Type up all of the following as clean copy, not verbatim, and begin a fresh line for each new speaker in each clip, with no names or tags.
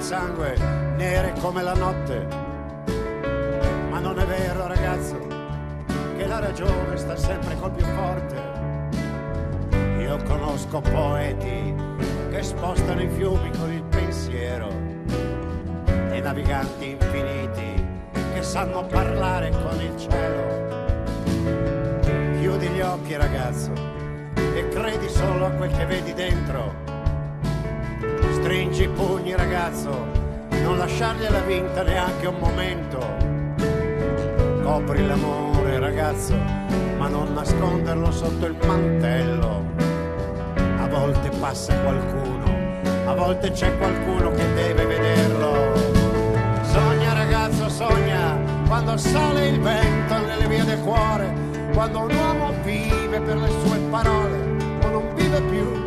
sangue, nere come la notte. Ma non è vero, ragazzo, che la ragione sta sempre col più forte. Io conosco poeti che spostano i fiumi con il pensiero e naviganti infiniti che sanno parlare con il cielo. Chiudi gli occhi, ragazzo, e credi solo a quel che vedi dentro. Stringi i pugni, ragazzo, non lasciargliela vinta neanche un momento. Copri l'amore, ragazzo, ma non nasconderlo sotto il mantello. A volte passa qualcuno, a volte c'è qualcuno che deve vederlo. Sogna, ragazzo, sogna, quando sale il vento nelle vie del cuore, quando un uomo vive per le sue parole o non vive più.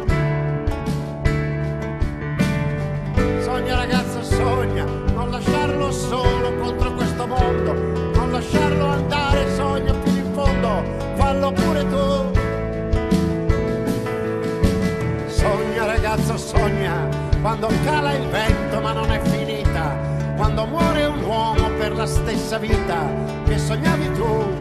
Sogna, ragazzo, sogna, non lasciarlo solo contro questo mondo, non lasciarlo andare, sogna fino in fondo, fallo pure tu. Sogna, ragazzo, sogna, quando cala il vento ma non è finita, quando muore un uomo per la stessa vita che sognavi tu.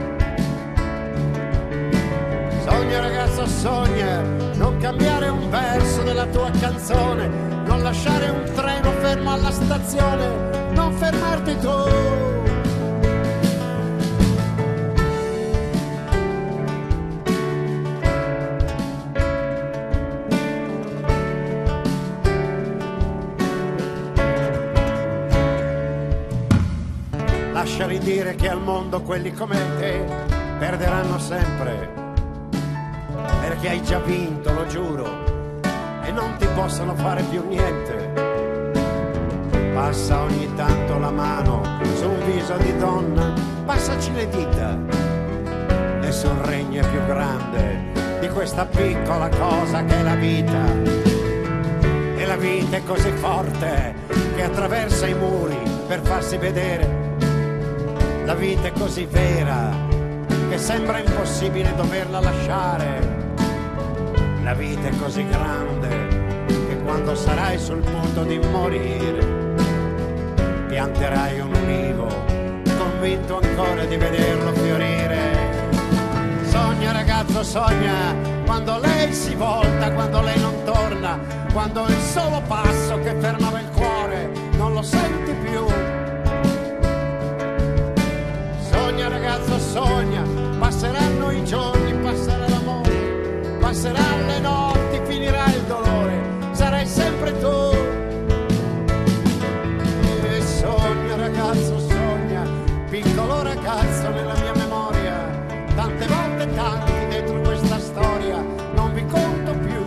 Sogna, ragazzo, sogna, non cambiare un verso della tua canzone, non lasciare un treno fermo alla stazione, non fermarti tu. Lasciali dire che al mondo quelli come te perderanno sempre, perché hai già vinto, lo giuro, e non ti possono fare più niente. Passa ogni tanto la mano su un viso di donna, passaci le dita. Nessun regno è più grande di questa piccola cosa che è la vita. E la vita è così forte che attraversa i muri per farsi vedere. La vita è così vera che sembra impossibile doverla lasciare. La vita è così grande che quando sarai sul punto di morire pianterai un ulivo, convinto ancora di vederlo fiorire. Sogna, ragazzo, sogna, quando lei si volta, quando lei non torna, quando il solo passo che fermava il cuore non lo senti più. Sogna, ragazzo, sogna, passeranno i giorni, passerà l'amore, passeranno le notti, finirà il dolore, sarai sempre tu. E sogna, ragazzo, sogna, piccolo ragazzo nella mia memoria, tante volte tanti dentro questa storia, non vi conto più.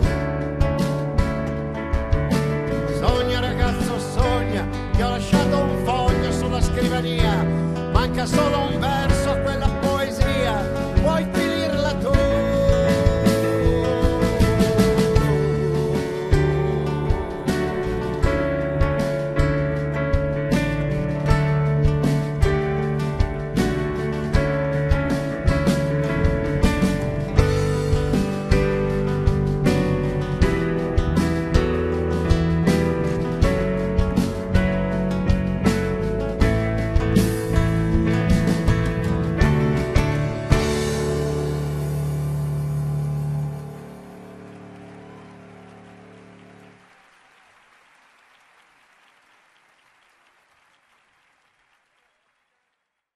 Sogna, ragazzo, sogna, ti ho lasciato un foglio sulla scrivania, manca solo un verso